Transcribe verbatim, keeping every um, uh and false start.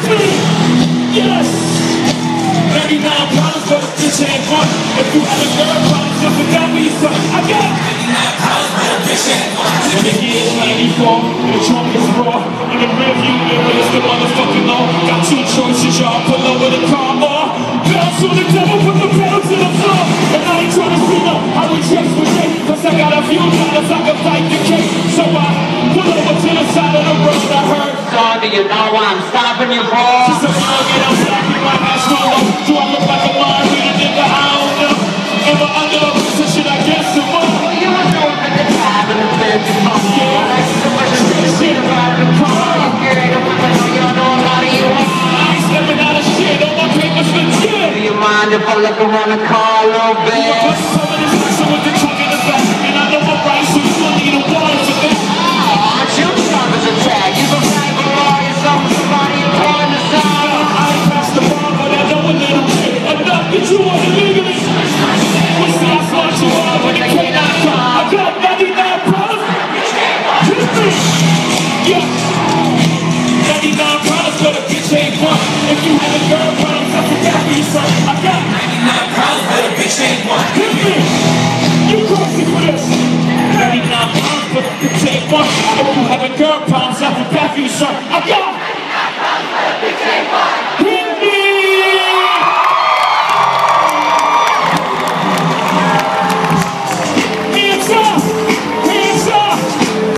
Yes! ninety-nine problems, but it's bitch ain't one. If you had a girl problems, just forgot me son. I got ninety-nine problems, but a bitch ain't one. When the year's ninety-four, and the trunk is raw, in the rearview mirror is the motherfucking law. Got two choices, y'all, pull over the car or bounce on the devil, put the pedal to the floor. And I ain't trying to see no how we dress with it, cause I got a few dollars I can fight the case. So I pull over to the side of the road. I heard, son, do you know why I'm stopping you for? she's a mug and I'm blocking my ass roll. Do I look like a mind reader, nigga? I don't know. Am I under a position? I guess some more. Well, you were doing at the time in the fifties. Yeah, I like to push the shit about the car. You carry the women, so you know a lot of you are. I ain't stepping out of shit. All my papers legit. Do you mind if I look around the car a little bit?